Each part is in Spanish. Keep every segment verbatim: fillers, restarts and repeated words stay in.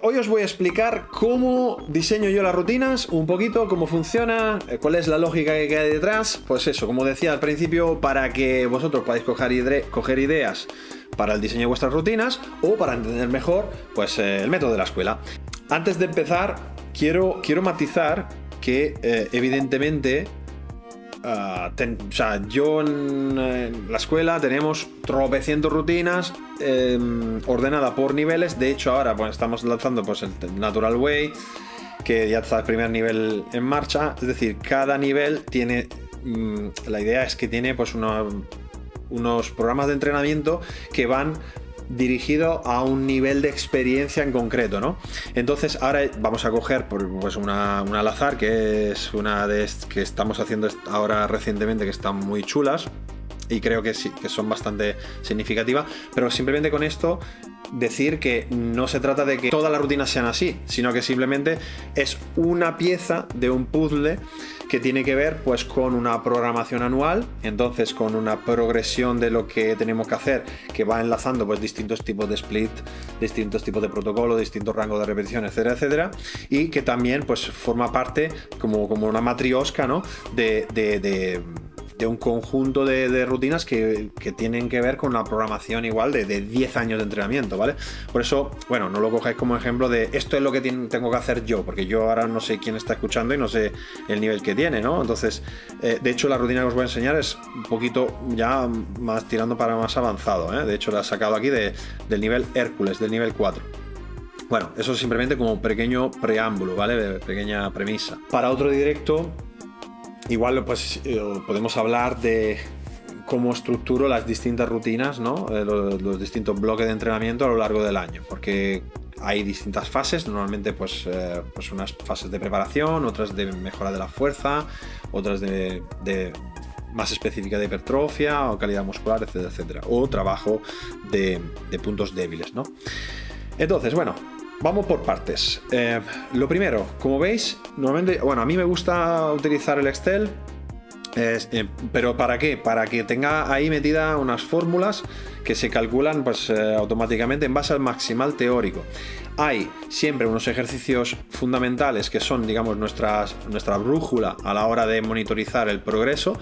hoy os voy a explicar cómo diseño yo las rutinas, un poquito, cómo funciona, cuál es la lógica que hay detrás. Pues eso, como decía al principio, para que vosotros podáis coger, ide coger ideas para el diseño de vuestras rutinas o para entender mejor pues, eh, el método de la escuela. Antes de empezar, quiero, quiero matizar que eh, evidentemente... Uh, ten, o sea, yo en, en la escuela tenemos tropecientos rutinas eh, ordenadas por niveles. De hecho, ahora pues, estamos lanzando pues, el Natural Way, que ya está el primer nivel en marcha. Es decir, cada nivel tiene... Mmm, la idea es que tiene pues, una, unos programas de entrenamiento que van dirigido a un nivel de experiencia en concreto, ¿no? Entonces ahora vamos a coger pues una, una al azar, que es una de que estamos haciendo ahora recientemente, que están muy chulas y creo que sí, que son bastante significativas, pero simplemente con esto decir que no se trata de que todas las rutinas sean así, sino que simplemente es una pieza de un puzzle que tiene que ver pues con una programación anual, entonces con una progresión de lo que tenemos que hacer, que va enlazando pues distintos tipos de split, distintos tipos de protocolo, distintos rangos de repetición, etcétera, etcétera, y que también pues forma parte como, como una matriosca, ¿no? de, de, de de un conjunto de, de rutinas que, que tienen que ver con la programación igual de, de diez años de entrenamiento, ¿vale? Por eso, bueno, no lo cojáis como ejemplo de esto es lo que tiene, tengo que hacer yo, porque yo ahora no sé quién está escuchando y no sé el nivel que tiene, ¿no? Entonces, eh, de hecho, la rutina que os voy a enseñar es un poquito ya más tirando para más avanzado, ¿eh? De hecho, la he sacado aquí de, del nivel Hércules, del nivel cuatro. Bueno, eso simplemente como pequeño preámbulo, ¿vale? Pequeña premisa. Para otro directo... Igual pues eh, podemos hablar de cómo estructuro las distintas rutinas, ¿no? Eh, los, los distintos bloques de entrenamiento a lo largo del año, porque hay distintas fases, normalmente pues, eh, pues unas fases de preparación, otras de mejora de la fuerza, otras de, de más específica de hipertrofia o calidad muscular, etcétera, etcétera, o trabajo de, de puntos débiles, ¿no? Entonces, bueno, vamos por partes. Eh, lo primero, como veis, normalmente, bueno, a mí me gusta utilizar el Excel, eh, eh, pero ¿para qué? Para que tenga ahí metida unas fórmulas que se calculan pues, eh, automáticamente en base al maximal teórico. Hay siempre unos ejercicios fundamentales que son, digamos, nuestras, nuestra brújula a la hora de monitorizar el progreso,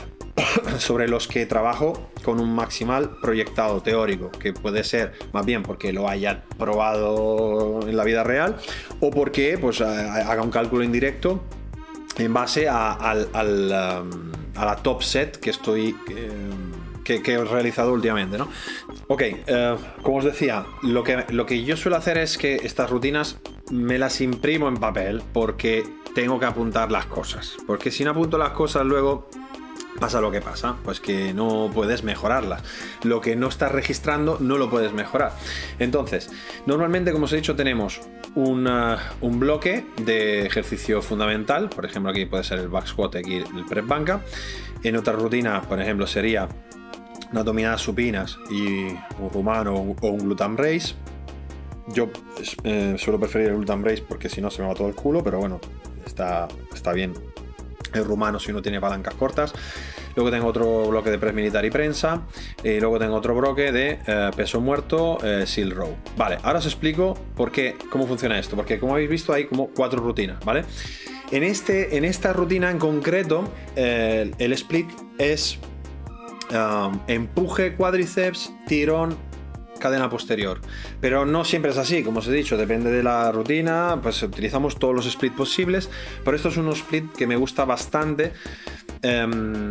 sobre los que trabajo con un maximal proyectado teórico, que puede ser más bien porque lo haya probado en la vida real o porque pues, haga un cálculo indirecto en base a, al, al, a la top set que estoy eh, que, que he realizado últimamente, ¿no? Ok, eh, como os decía, lo que, lo que yo suelo hacer es que estas rutinas me las imprimo en papel porque tengo que apuntar las cosas, porque si no apunto las cosas luego pasa lo que pasa, pues que no puedes mejorarlas. Lo que no estás registrando no lo puedes mejorar. Entonces, normalmente, como os he dicho, tenemos una, un bloque de ejercicio fundamental. Por ejemplo, aquí puede ser el back squat, aquí el press banca. En otra rutina, por ejemplo, sería unas dominadas supinas y un rumano o un glute raise. Yo eh, suelo preferir el glute raise porque si no se me va todo el culo, pero bueno, está, está bien el rumano si uno tiene palancas cortas. Luego tengo otro bloque de press militar y prensa, y luego tengo otro bloque de eh, peso muerto, eh, seal row. Vale, ahora os explico por qué, cómo funciona esto, porque como habéis visto hay como cuatro rutinas, ¿vale? En, este, en esta rutina en concreto, eh, el split es um, empuje, cuádriceps, tirón, cadena posterior, pero no siempre es así, como os he dicho, depende de la rutina, pues utilizamos todos los splits posibles, pero esto es un split que me gusta bastante eh,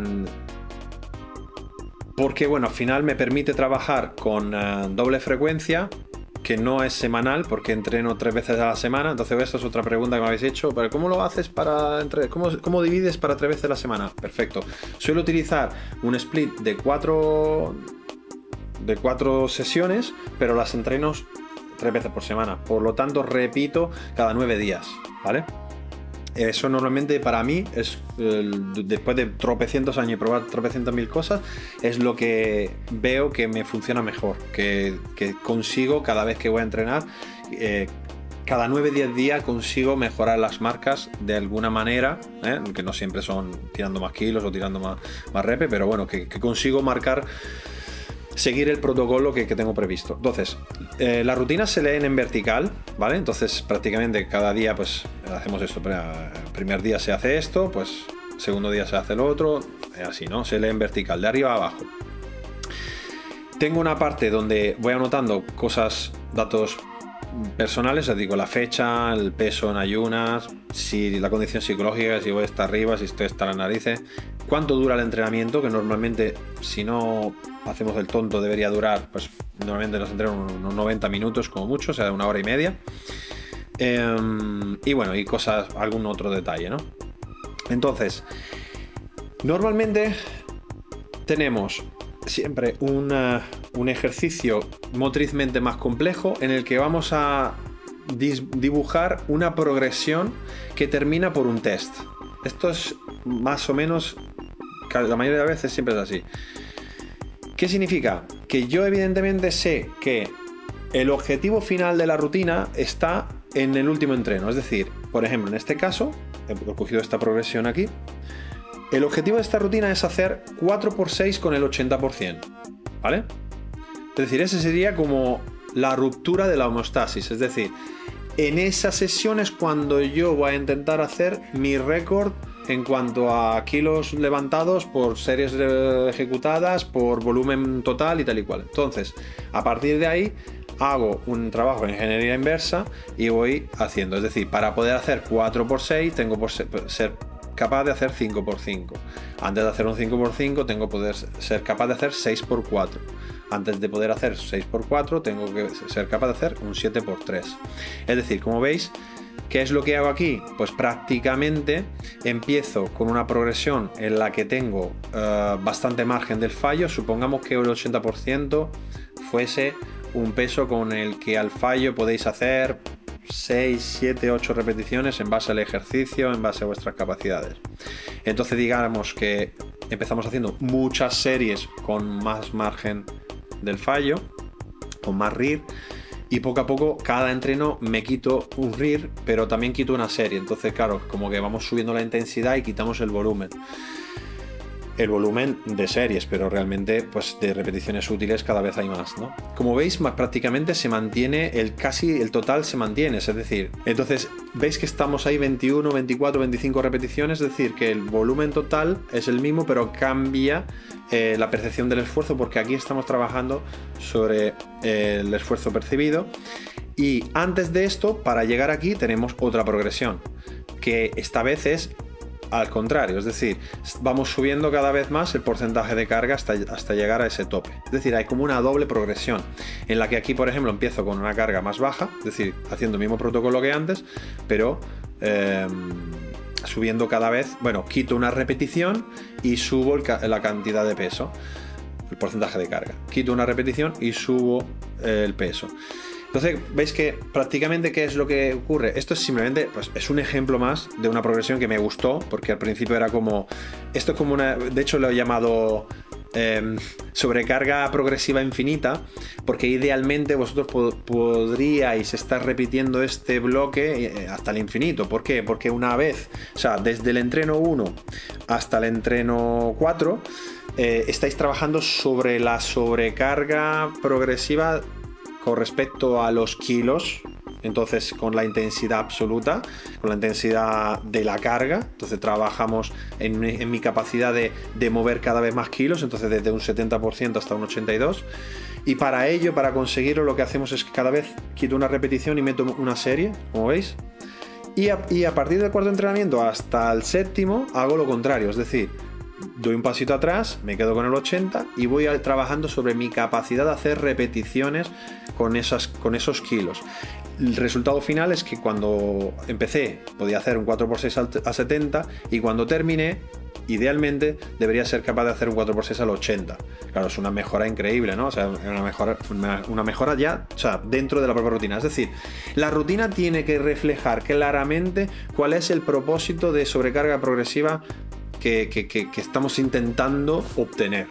porque bueno, al final me permite trabajar con eh, doble frecuencia, que no es semanal porque entreno tres veces a la semana. Entonces esta es otra pregunta que me habéis hecho, pero ¿cómo lo haces para entre, cómo, cómo divides para tres veces a la semana? Perfecto, suelo utilizar un split de cuatro de cuatro sesiones, pero las entreno tres veces por semana, por lo tanto repito cada nueve días, ¿vale? Eso normalmente para mí es, eh, después de tropecientos años y probar tropecientas mil cosas, es lo que veo que me funciona mejor, que, que consigo cada vez que voy a entrenar, eh, cada nueve diez días consigo mejorar las marcas de alguna manera, ¿eh? Que no siempre son tirando más kilos o tirando más, más repe, pero bueno, que, que consigo marcar seguir el protocolo que, que tengo previsto. Entonces, eh, las rutinas se leen en vertical, ¿vale? Entonces, prácticamente cada día, pues, hacemos esto. El primer día se hace esto, pues, segundo día se hace lo otro, así, ¿no? Se lee en vertical, de arriba a abajo. Tengo una parte donde voy anotando cosas, datos personales, os digo la fecha, el peso en ayunas, si la condición psicológica, si voy a estar arriba, si estoy hasta las narices, cuánto dura el entrenamiento, que normalmente, si no hacemos el tonto, debería durar, pues normalmente nos entrenan unos noventa minutos como mucho, o sea, una hora y media. Eh, y bueno, y cosas, algún otro detalle, ¿no? Entonces, normalmente tenemos siempre una, un ejercicio motrizmente más complejo en el que vamos a dibujar una progresión que termina por un test. Esto es más o menos, la mayoría de veces siempre es así. ¿Qué significa? Que yo evidentemente sé que el objetivo final de la rutina está en el último entreno. Es decir, por ejemplo, en este caso, he cogido esta progresión aquí. El objetivo de esta rutina es hacer cuatro por seis con el ochenta por ciento, ¿vale? Es decir, ese sería como la ruptura de la homeostasis. Es decir, en esas sesiones cuando yo voy a intentar hacer mi récord en cuanto a kilos levantados por series ejecutadas, por volumen total y tal y cual. Entonces, a partir de ahí, hago un trabajo en ingeniería inversa y voy haciendo. Es decir, para poder hacer cuatro por seis, tengo que ser capaz de hacer cinco por cinco. Antes de hacer un cinco por cinco tengo que poder ser capaz de hacer seis por cuatro. Antes de poder hacer seis por cuatro tengo que ser capaz de hacer un siete por tres. Es decir, como veis, ¿qué es lo que hago aquí? Pues prácticamente empiezo con una progresión en la que tengo uh, bastante margen del fallo. Supongamos que el ochenta por ciento fuese un peso con el que al fallo podéis hacer seis, siete, ocho repeticiones en base al ejercicio, en base a vuestras capacidades. Entonces digamos que empezamos haciendo muchas series con más margen del fallo, con más R I R, y poco a poco cada entreno me quito un R I R, pero también quito una serie. Entonces claro, como que vamos subiendo la intensidad y quitamos el volumen. El volumen de series, pero realmente pues de repeticiones útiles cada vez hay más, ¿no? Como veis, más prácticamente se mantiene el casi el total se mantiene, es decir, entonces veis que estamos ahí veintiuno, veinticuatro, veinticinco repeticiones, es decir, que el volumen total es el mismo, pero cambia eh, la percepción del esfuerzo, porque aquí estamos trabajando sobre eh, el esfuerzo percibido. Y antes de esto, para llegar aquí tenemos otra progresión, que esta vez es al contrario, es decir, vamos subiendo cada vez más el porcentaje de carga hasta, hasta llegar a ese tope. Es decir, hay como una doble progresión, en la que aquí, por ejemplo, empiezo con una carga más baja, es decir, haciendo el mismo protocolo que antes, pero eh, subiendo cada vez, bueno, quito una repetición y subo el, la cantidad de peso, el porcentaje de carga. Quito una repetición y subo eh, el peso. Entonces, veis que prácticamente ¿qué es lo que ocurre? Esto es simplemente, pues es un ejemplo más de una progresión que me gustó, porque al principio era como, esto es como una, de hecho lo he llamado eh, sobrecarga progresiva infinita, porque idealmente vosotros po podríais estar repitiendo este bloque hasta el infinito. ¿Por qué? Porque una vez, o sea, desde el entreno uno hasta el entreno cuatro, eh, estáis trabajando sobre la sobrecarga progresiva con respecto a los kilos, entonces con la intensidad absoluta, con la intensidad de la carga. Entonces trabajamos en, en mi capacidad de, de mover cada vez más kilos, entonces desde un setenta por ciento hasta un ochenta y dos por ciento. Y para ello, para conseguirlo, lo que hacemos es que cada vez quito una repetición y meto una serie, como veis. Y a, y a partir del cuarto entrenamiento hasta el séptimo hago lo contrario, es decir, doy un pasito atrás, me quedo con el ochenta y voy a, trabajando sobre mi capacidad de hacer repeticiones con, esas, con esos kilos. El resultado final es que cuando empecé podía hacer un cuatro por seis a setenta, y cuando terminé, idealmente debería ser capaz de hacer un cuatro por seis al ochenta. Claro, es una mejora increíble, ¿no? O sea, una mejora, una, una mejora ya, o sea, dentro de la propia rutina. Es decir, la rutina tiene que reflejar claramente cuál es el propósito de sobrecarga progresiva Que, que, que, que estamos intentando obtener.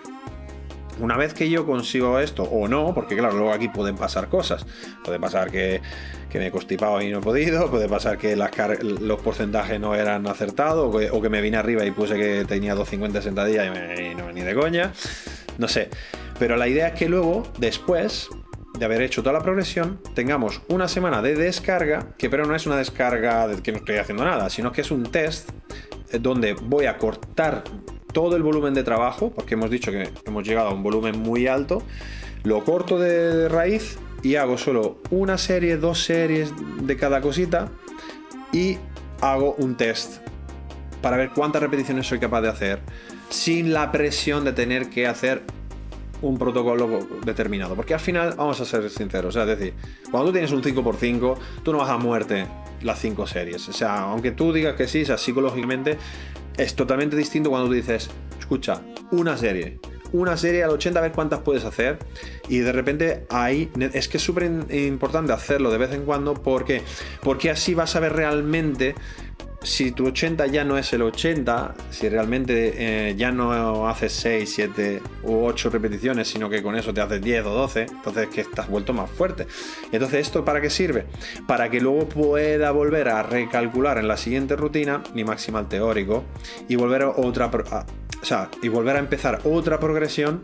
Una vez que yo consigo esto, o no, porque claro, luego aquí pueden pasar cosas. Puede pasar que, que me he constipado y no he podido, puede pasar que las los porcentajes no eran acertados, o que, o que me vine arriba y puse que tenía doscientos cincuenta sentadillas y, me, y no venía de coña, no sé. Pero la idea es que luego, después de haber hecho toda la progresión, tengamos una semana de descarga, que pero no es una descarga de que no estoy haciendo nada, sino que es un test donde voy a cortar todo el volumen de trabajo, porque hemos dicho que hemos llegado a un volumen muy alto, lo corto de, de raíz y hago solo una serie, dos series de cada cosita y hago un test para ver cuántas repeticiones soy capaz de hacer sin la presión de tener que hacer un protocolo determinado, porque al final, vamos a ser sinceros, es decir, cuando tú tienes un cinco por cinco, tú no vas a muerte las cinco series, o sea, aunque tú digas que sí, o sea, psicológicamente es totalmente distinto cuando tú dices, escucha, una serie, una serie al ochenta, a ver cuántas puedes hacer, y de repente ahí, es que es súper importante hacerlo de vez en cuando, porque, porque así vas a ver realmente si tu ochenta ya no es el ochenta, si realmente eh, ya no haces seis, siete u ocho repeticiones, sino que con eso te haces diez o doce, entonces que estás vuelto más fuerte. Entonces, ¿esto para qué sirve? Para que luego pueda volver a recalcular en la siguiente rutina mi maximal teórico y volver a otra, a, o sea, y volver a empezar otra progresión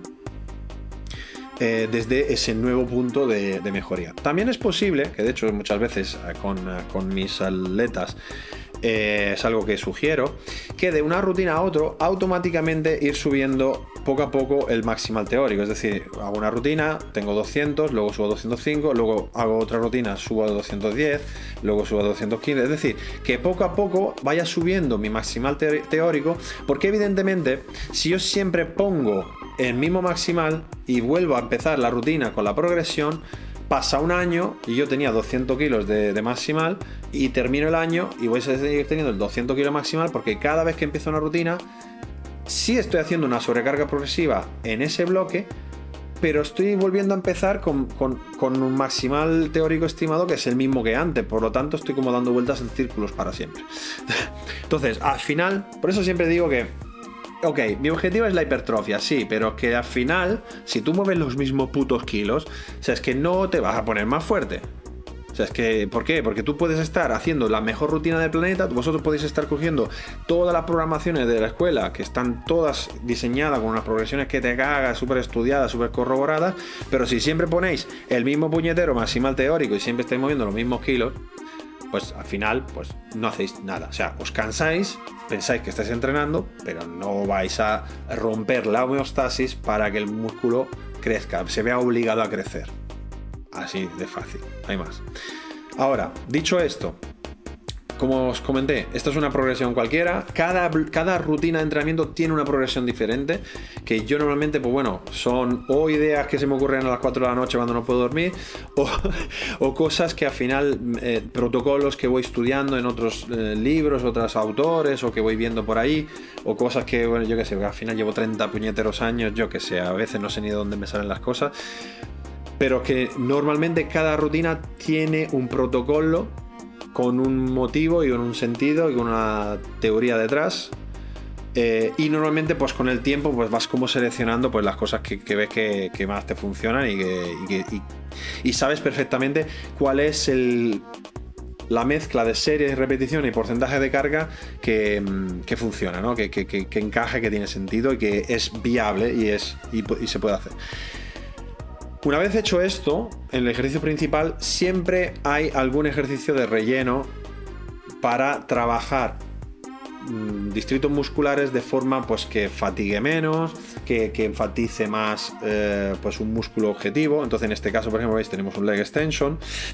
Eh, desde ese nuevo punto de, de mejoría. También es posible, que de hecho muchas veces eh, con, eh, con mis atletas eh, es algo que sugiero, que de una rutina a otro automáticamente ir subiendo poco a poco el maximal teórico. Es decir, hago una rutina, tengo doscientos, luego subo a doscientos cinco, luego hago otra rutina, subo a doscientos diez, luego subo a doscientos quince. Es decir, que poco a poco vaya subiendo mi maximal te teórico, porque evidentemente si yo siempre pongo el mismo maximal y vuelvo a empezar la rutina con la progresión, pasa un año y yo tenía doscientos kilos de, de maximal y termino el año y voy a seguir teniendo el doscientos kilos maximal, porque cada vez que empiezo una rutina sí estoy haciendo una sobrecarga progresiva en ese bloque, pero estoy volviendo a empezar con, con, con un maximal teórico estimado que es el mismo que antes, por lo tanto estoy como dando vueltas en círculos para siempre. Entonces, al final, por eso siempre digo que ok, mi objetivo es la hipertrofia, sí, pero que al final, si tú mueves los mismos putos kilos, o sea, es que no te vas a poner más fuerte. O sea, es que, ¿por qué? Porque tú puedes estar haciendo la mejor rutina del planeta, vosotros podéis estar cogiendo todas las programaciones de la escuela, que están todas diseñadas con unas progresiones que te cagas, súper estudiadas, súper corroboradas, pero si siempre ponéis el mismo puñetero maximal teórico y siempre estáis moviendo los mismos kilos, pues al final pues no hacéis nada. O sea, os cansáis, pensáis que estáis entrenando, pero no vais a romper la homeostasis para que el músculo crezca, se vea obligado a crecer. Así de fácil, hay más. Ahora, dicho esto, como os comenté, esta es una progresión cualquiera. Cada, cada rutina de entrenamiento tiene una progresión diferente, que yo normalmente, pues bueno, son o ideas que se me ocurren a las cuatro de la noche cuando no puedo dormir, o, o cosas que al final, eh, protocolos que voy estudiando en otros eh, libros, otros autores, o que voy viendo por ahí, o cosas que, bueno, yo qué sé, al final llevo treinta puñeteros años, yo qué sé, a veces no sé ni de dónde me salen las cosas, pero que normalmente cada rutina tiene un protocolo con un motivo y con un sentido y con una teoría detrás, eh, y normalmente pues con el tiempo pues vas como seleccionando pues las cosas que, que ves que, que más te funcionan y, que, y, que, y, y sabes perfectamente cuál es el, la mezcla de series, repetición y porcentaje de carga que, que funciona, ¿no? que, que, que, que encaje, que tiene sentido y que es viable y, es, y, y se puede hacer. Una vez hecho esto, en el ejercicio principal siempre hay algún ejercicio de relleno para trabajar mmm, distritos musculares de forma pues que fatigue menos, que, que enfatice más eh, pues un músculo objetivo. Entonces en este caso, por ejemplo, veis, tenemos un leg extension.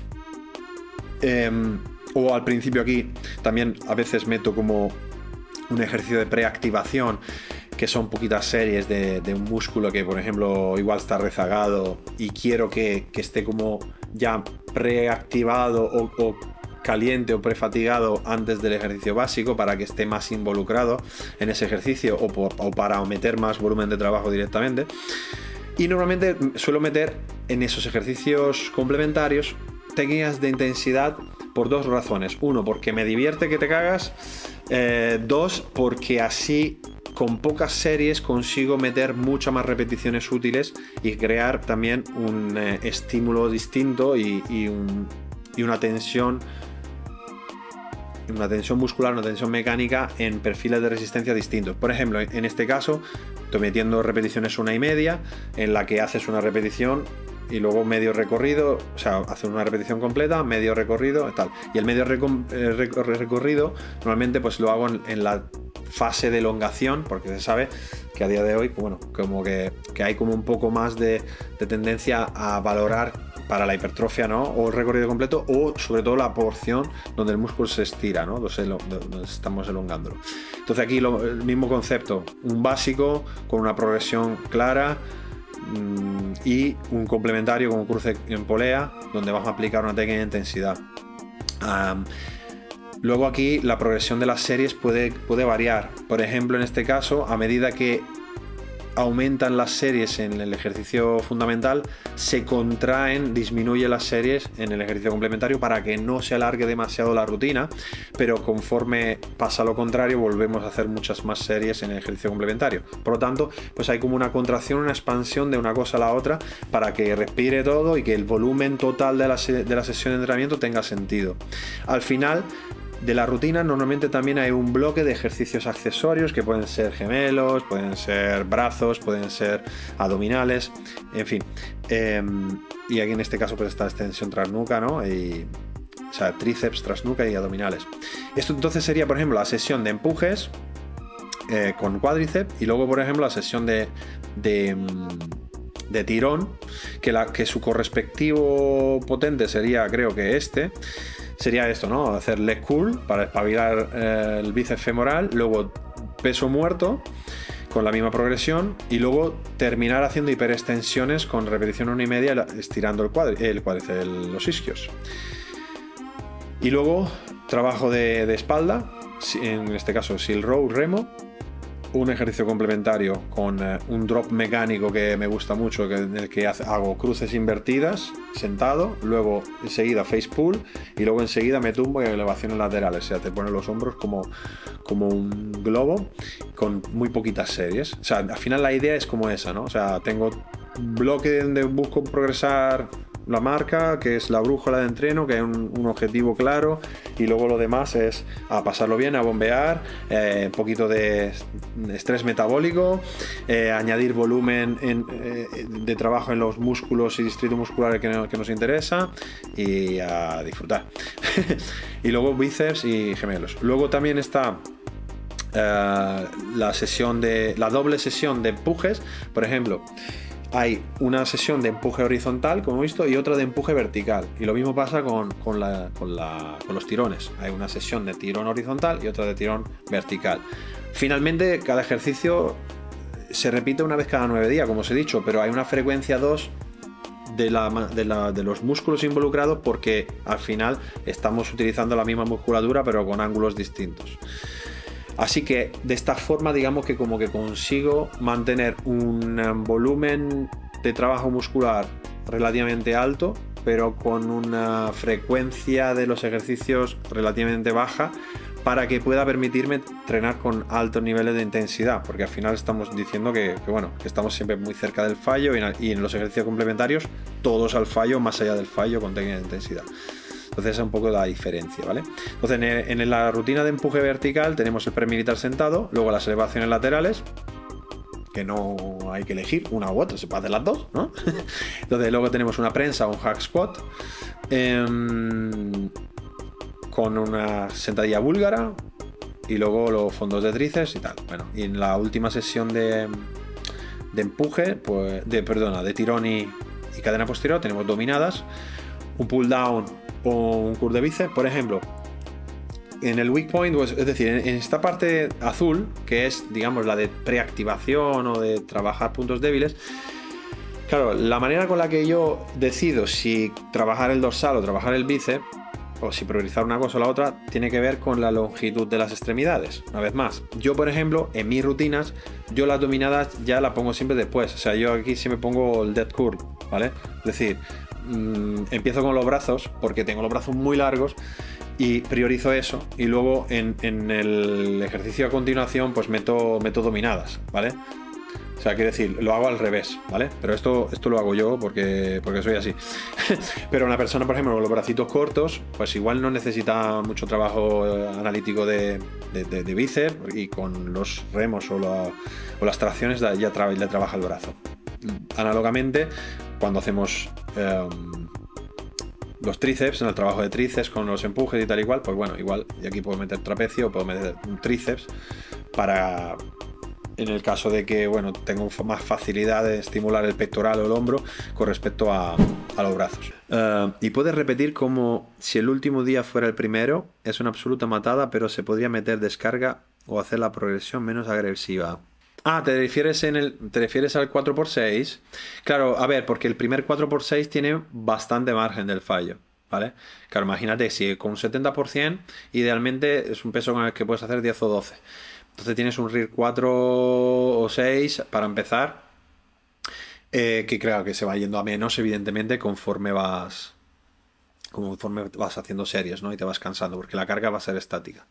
Eh, o al principio aquí también a veces meto como un ejercicio de preactivación, que son poquitas series de, de un músculo que, por ejemplo, igual está rezagado y quiero que, que esté como ya preactivado o, o caliente o prefatigado antes del ejercicio básico para que esté más involucrado en ese ejercicio o, por, o para meter más volumen de trabajo directamente. Y normalmente suelo meter en esos ejercicios complementarios técnicas de intensidad por dos razones. Uno, porque me divierte que te cagas. Eh, dos, porque así con pocas series consigo meter muchas más repeticiones útiles y crear también un eh, estímulo distinto y, y, un, y una tensión una tensión muscular, una tensión mecánica en perfiles de resistencia distintos. Por ejemplo, en este caso, estoy metiendo repeticiones una y media, en la que haces una repetición y luego medio recorrido, o sea, hacer una repetición completa, medio recorrido y tal. Y el medio recorrido normalmente pues lo hago en, en la fase de elongación, porque se sabe que a día de hoy, bueno, como que, que hay como un poco más de, de tendencia a valorar para la hipertrofia, ¿no? O el recorrido completo, o sobre todo la porción donde el músculo se estira, ¿no? Donde, donde estamos elongándolo. Entonces aquí lo, el mismo concepto, un básico con una progresión clara, y un complementario como cruce en polea, donde vamos a aplicar una técnica de intensidad. Um, luego aquí la progresión de las series puede, puede variar. Por ejemplo, en este caso, a medida que aumentan las series en el ejercicio fundamental, se contraen, disminuye las series en el ejercicio complementario para que no se alargue demasiado la rutina, pero conforme pasa lo contrario volvemos a hacer muchas más series en el ejercicio complementario. Por lo tanto, pues hay como una contracción, una expansión de una cosa a la otra para que respire todo y que el volumen total de la, de la sesión de entrenamiento tenga sentido. Al final de la rutina normalmente también hay un bloque de ejercicios accesorios que pueden ser gemelos, pueden ser brazos, pueden ser abdominales, en fin. Eh, y aquí en este caso pues está extensión trasnuca, ¿no? Y, o sea, tríceps, trasnuca y abdominales. Esto entonces sería, por ejemplo, la sesión de empujes eh, con cuádriceps y luego, por ejemplo, la sesión de... de de tirón, que, la, que su correspectivo potente sería, creo que este, sería esto, ¿no? Hacer leg curl para espabilar eh, el bíceps femoral, luego peso muerto con la misma progresión y luego terminar haciendo hiperextensiones con repetición una y media estirando el cuádriceps, el cuádriceps, el, los isquios. Y luego trabajo de, de espalda, en este caso seal row, remo, un ejercicio complementario con eh, un drop mecánico que me gusta mucho, que, en el que hago cruces invertidas sentado, luego enseguida face pull y luego enseguida me tumbo y elevaciones laterales, o sea, te pones los hombros como, como un globo con muy poquitas series. O sea, al final la idea es como esa, ¿no? O sea, tengo un bloque donde busco progresar la marca, que es la brújula de entreno, que hay un, un objetivo claro, y luego lo demás es a pasarlo bien, a bombear, eh, un poquito de estrés metabólico, eh, añadir volumen en, eh, de trabajo en los músculos y distrito muscular que, que nos interesa y a disfrutar. Y luego bíceps y gemelos. Luego también está eh, la sesión de la doble sesión de empujes, por ejemplo. Hay una sesión de empuje horizontal, como he visto, y otra de empuje vertical. Y lo mismo pasa con, con, la, con, la, con los tirones. Hay una sesión de tirón horizontal y otra de tirón vertical. Finalmente, cada ejercicio se repite una vez cada nueve días, como os he dicho, pero hay una frecuencia dos de, la, de, la, de los músculos involucrados porque al final estamos utilizando la misma musculatura, pero con ángulos distintos. Así que de esta forma digamos que como que consigo mantener un volumen de trabajo muscular relativamente alto, pero con una frecuencia de los ejercicios relativamente baja para que pueda permitirme entrenar con altos niveles de intensidad, porque al final estamos diciendo que, que, bueno, que estamos siempre muy cerca del fallo y en, y en los ejercicios complementarios todos al fallo, más allá del fallo con técnica de intensidad. Entonces esa es un poco la diferencia, ¿vale? Entonces en, en la rutina de empuje vertical tenemos el premilitar sentado, luego las elevaciones laterales, que no hay que elegir una u otra, se puede hacer las dos, ¿no? Entonces luego tenemos una prensa o un hack squat eh, con una sentadilla búlgara y luego los fondos de tríceps y tal. Bueno, y en la última sesión de, de empuje, pues, de, perdona, de tirón y, y cadena posterior tenemos dominadas, un pull down o un curl de bíceps, por ejemplo. En el weak point, pues, es decir, en esta parte azul, que es, digamos, la de preactivación o de trabajar puntos débiles, claro, la manera con la que yo decido si trabajar el dorsal o trabajar el bíceps, o si priorizar una cosa o la otra, tiene que ver con la longitud de las extremidades. Una vez más, yo, por ejemplo, en mis rutinas, yo las dominadas ya las pongo siempre después. O sea, yo aquí siempre pongo el dead curl, ¿vale? Es decir, mmm, empiezo con los brazos, porque tengo los brazos muy largos, y priorizo eso, y luego en, en el ejercicio a continuación pues meto, meto dominadas, ¿vale? O sea, quiere decir, lo hago al revés, ¿vale? Pero esto, esto lo hago yo porque, porque soy así. Pero una persona, por ejemplo, con los bracitos cortos, pues igual no necesita mucho trabajo analítico de, de, de, de bíceps, y con los remos o, la, o las tracciones ya tra le trabaja el brazo. Análogamente, cuando hacemos eh, los tríceps, en el trabajo de tríceps con los empujes y tal y cual, pues bueno, igual, y aquí puedo meter trapecio, puedo meter un tríceps para... En el caso de que, bueno, tengo más facilidad de estimular el pectoral o el hombro con respecto a, a los brazos. Uh, y puedes repetir como si el último día fuera el primero. Es una absoluta matada, pero se podría meter descarga o hacer la progresión menos agresiva. Ah, ¿te refieres, en el, ¿te refieres al cuatro por seis? Claro, a ver, porque el primer cuatro por seis tiene bastante margen del fallo, ¿vale? Claro, imagínate, si con un setenta por ciento, idealmente es un peso con el que puedes hacer diez o doce. Entonces tienes un R I R cuatro o seis para empezar, eh, que claro que se va yendo a menos, evidentemente, conforme vas conforme vas haciendo series, ¿no? Y te vas cansando, porque la carga va a ser estática.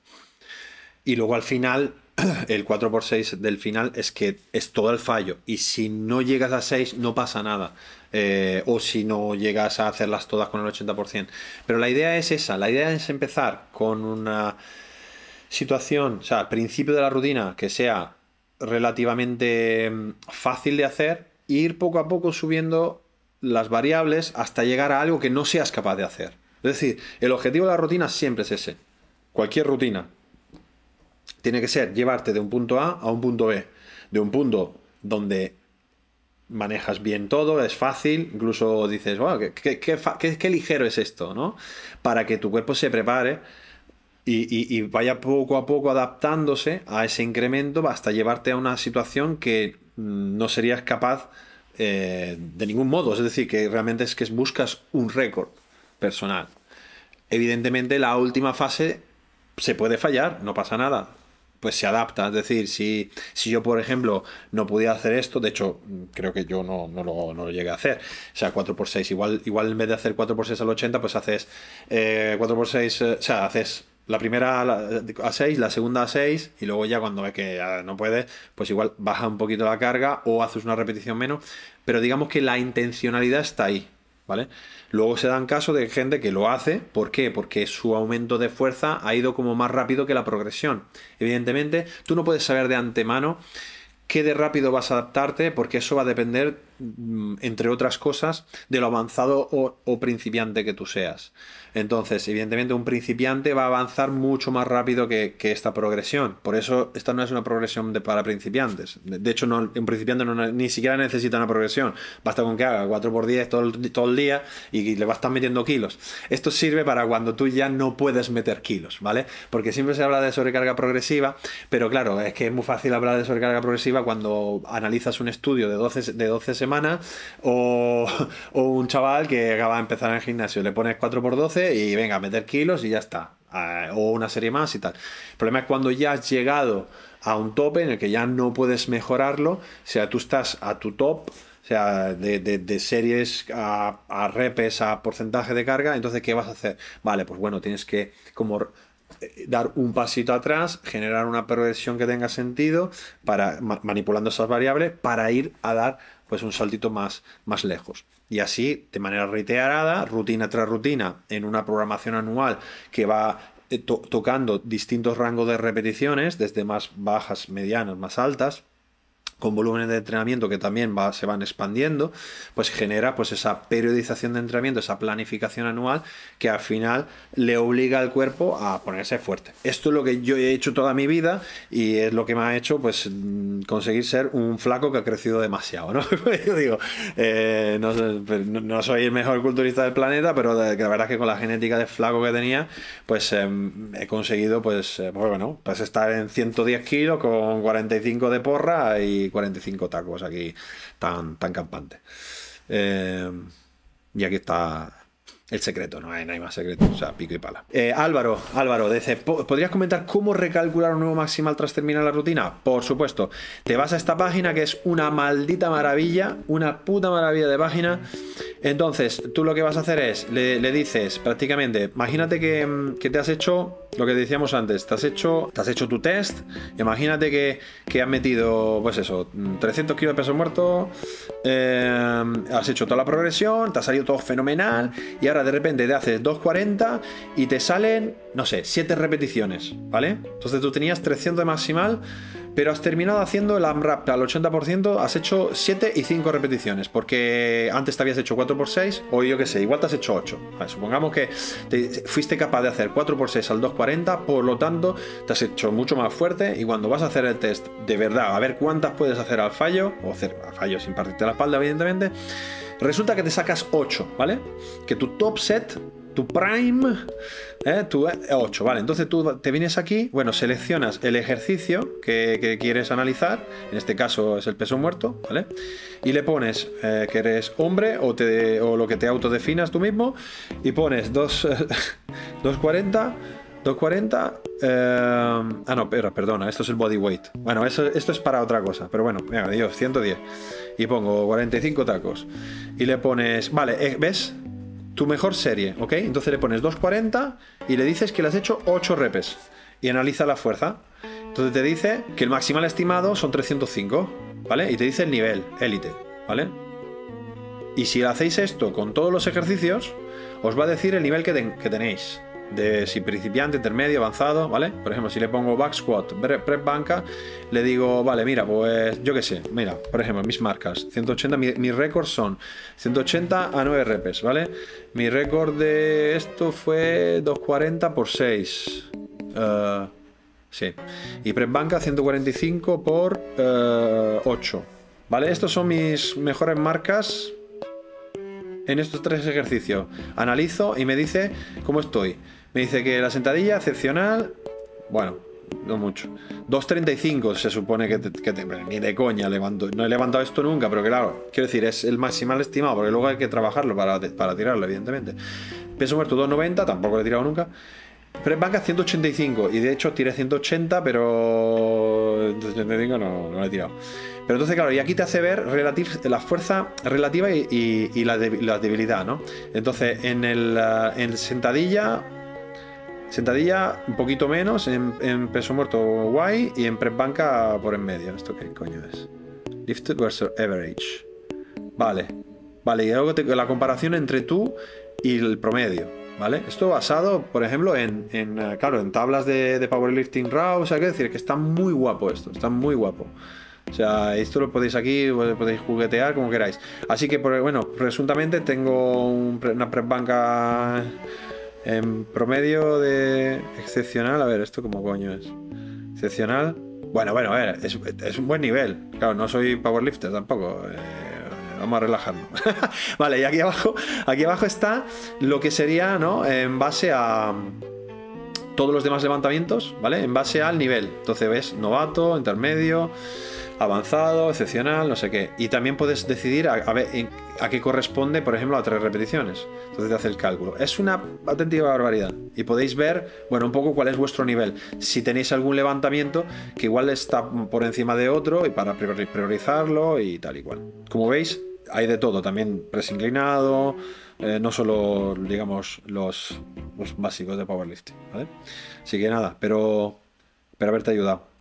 Y luego al final, el cuatro por seis del final es que es todo el fallo. Y si no llegas a seis, no pasa nada. Eh, o si no llegas a hacerlas todas con el ochenta por ciento. Pero la idea es esa, la idea es empezar con una... situación, o sea, al principio de la rutina que sea relativamente fácil de hacer, e ir poco a poco subiendo las variables hasta llegar a algo que no seas capaz de hacer. Es decir, el objetivo de la rutina siempre es ese. Cualquier rutina tiene que ser llevarte de un punto A a un punto B, de un punto donde manejas bien todo, es fácil, incluso dices, wow, qué, qué, qué, qué, qué ligero es esto, ¿no? Para que tu cuerpo se prepare Y, y, y vaya poco a poco adaptándose a ese incremento hasta llevarte a una situación que no serías capaz eh, de ningún modo. Es decir, que realmente es que buscas un récord personal. Evidentemente, la última fase se puede fallar, no pasa nada. Pues se adapta. Es decir, si, si yo, por ejemplo, no pudiera hacer esto, de hecho, creo que yo no, no, lo, no lo llegué a hacer. O sea, cuatro por seis, igual, igual en vez de hacer cuatro por seis al ochenta, pues haces eh, cuatro por seis, eh, o sea, haces... La primera a seis, la segunda a seis, y luego ya cuando ves que ya no puedes, pues igual baja un poquito la carga o haces una repetición menos, pero digamos que la intencionalidad está ahí, ¿vale? Luego se dan casos de gente que lo hace, ¿por qué? Porque su aumento de fuerza ha ido como más rápido que la progresión. Evidentemente, tú no puedes saber de antemano qué de rápido vas a adaptarte, porque eso va a depender, entre otras cosas, de lo avanzado o, o principiante que tú seas. Entonces, evidentemente, un principiante va a avanzar mucho más rápido que, que esta progresión. Por eso, esta no es una progresión de, para principiantes. De, de hecho, no, un principiante no, ni siquiera necesita una progresión. Basta con que haga cuatro por diez todo el, todo el día y, y le vas a estar metiendo kilos. Esto sirve para cuando tú ya no puedes meter kilos, ¿vale? Porque siempre se habla de sobrecarga progresiva, pero claro, es que es muy fácil hablar de sobrecarga progresiva cuando analizas un estudio de doce, de doce semanas o, o un chaval que acaba de empezar en el gimnasio. Le pones cuatro por doce y venga a meter kilos y ya está, uh, o una serie más y tal. El problema es cuando ya has llegado a un tope en el que ya no puedes mejorarlo, o sea, tú estás a tu top, o sea, de, de, de series a, a repes, a porcentaje de carga. Entonces, ¿qué vas a hacer? Vale, pues bueno, tienes que como dar un pasito atrás, generar una progresión que tenga sentido, para manipulando esas variables, para ir a dar pues un saltito más, más lejos. Y así, de manera reiterada, rutina tras rutina, en una programación anual que va to tocando distintos rangos de repeticiones, desde más bajas, medianas, más altas, con volúmenes de entrenamiento que también va, se van expandiendo, pues genera pues esa periodización de entrenamiento, esa planificación anual que al final le obliga al cuerpo a ponerse fuerte. Esto es lo que yo he hecho toda mi vida y es lo que me ha hecho pues conseguir ser un flaco que ha crecido demasiado, ¿no? Yo digo, eh, no, no soy el mejor culturista del planeta, pero de, la verdad es que con la genética de flaco que tenía, pues eh, he conseguido pues, eh, bueno, pues estar en ciento diez kilos con cuarenta y cinco de porra y cuarenta y cinco tacos aquí tan, tan campante. Eh, y aquí está el secreto, no hay, no hay más secreto, o sea, pico y pala. Eh, Álvaro, Álvaro, dice, ¿podrías comentar cómo recalcular un nuevo maximal tras terminar la rutina? Por supuesto, te vas a esta página que es una maldita maravilla, una puta maravilla de página. Entonces, tú lo que vas a hacer es, le, le dices prácticamente, imagínate que, que te has hecho lo que decíamos antes, te has hecho, te has hecho tu test, imagínate que, que has metido, pues eso, trescientos kilos de peso muerto, eh, has hecho toda la progresión, te ha salido todo fenomenal y ahora de repente te haces doscientos cuarenta y te salen, no sé, siete repeticiones, ¿vale? Entonces tú tenías trescientos de maximal, pero has terminado haciendo el AMRAP al ochenta por ciento, has hecho siete y cinco repeticiones, porque antes te habías hecho cuatro por seis, o yo qué sé, igual te has hecho ocho. Vale, supongamos que te fuiste capaz de hacer cuatro por seis al doscientos cuarenta, por lo tanto, te has hecho mucho más fuerte, y cuando vas a hacer el test de verdad, a ver cuántas puedes hacer al fallo, o hacer al fallo sin partirte la espalda, evidentemente, resulta que te sacas ocho, ¿vale? Que tu top set, tu prime, eh, tu ocho, vale. Entonces tú te vienes aquí, bueno, seleccionas el ejercicio que, que quieres analizar, en este caso es el peso muerto, ¿vale? Y le pones eh, que eres hombre o, te, o lo que te autodefinas tú mismo, y pones dos, doscientos cuarenta, doscientos cuarenta, eh, ah no, pero perdona, esto es el body weight. Bueno, eso, esto es para otra cosa, pero bueno, venga, Dios, ciento diez. Y pongo cuarenta y cinco tacos. Y le pones, vale, eh, ¿ves? Tu mejor serie, ¿ok? Entonces le pones doscientos cuarenta y le dices que le has hecho ocho repes y analiza la fuerza. Entonces te dice que el maximal estimado son trescientos cinco, ¿vale? Y te dice el nivel, élite, ¿vale? Y si hacéis esto con todos los ejercicios, os va a decir el nivel que, ten, que tenéis. De si principiante, intermedio, avanzado, ¿vale? Por ejemplo, si le pongo back squat, press banca, le digo, vale, mira, pues yo qué sé, mira, por ejemplo, mis marcas, ciento ochenta, mi, mis récords son ciento ochenta a nueve repes, ¿vale? Mi récord de esto fue doscientos cuarenta por seis. Uh, sí. Y press banca ciento cuarenta y cinco por uh, ocho. ¿Vale? Estos son mis mejores marcas en estos tres ejercicios. Analizo y me dice cómo estoy. Me dice que la sentadilla excepcional, bueno, no mucho. doscientos treinta y cinco se supone que, te, que te, ni de coña levanto. No he levantado esto nunca, pero claro, quiero decir, es el maximal estimado, porque luego hay que trabajarlo para, para tirarlo, evidentemente. Peso muerto doscientos noventa, tampoco lo he tirado nunca. Press banca ciento ochenta y cinco, y de hecho tiré ciento ochenta, pero ciento ochenta y cinco no, no lo he tirado. Pero entonces, claro, y aquí te hace ver relativ la fuerza relativa y, y, y la, de la debilidad, ¿no? Entonces, en el uh, en sentadilla, sentadilla un poquito menos, en, en peso muerto guay, y en press banca por en medio. ¿Esto qué coño es? Lifted versus average. Vale. Vale, y luego te, la comparación entre tú y el promedio. ¿Vale? Esto basado, por ejemplo, en, en claro, en tablas de, de powerlifting raw, o sea, que decir que está muy guapo esto, está muy guapo. O sea, esto lo podéis aquí, lo podéis juguetear como queráis. Así que, bueno, presuntamente tengo un, una press banca en promedio de excepcional. A ver, ¿esto cómo coño es? Excepcional. Bueno, bueno, a ver, es, es un buen nivel. Claro, no soy powerlifter tampoco. Eh, Vamos a relajarnos. Vale, y aquí abajo, aquí abajo está lo que sería, ¿no? En base a todos los demás levantamientos, ¿vale? En base al nivel. Entonces ves novato, intermedio, avanzado, excepcional, no sé qué. Y también puedes decidir a, a ver a qué corresponde, por ejemplo, a tres repeticiones. Entonces te hace el cálculo. Es una auténtica barbaridad. Y podéis ver, bueno, un poco cuál es vuestro nivel. Si tenéis algún levantamiento que igual está por encima de otro, y para priorizarlo y tal y cual. Como veis, hay de todo. También press inclinado, eh, no solo, digamos, los, los básicos de powerlifting, ¿vale? Así que nada, pero, pero haberte ayudado.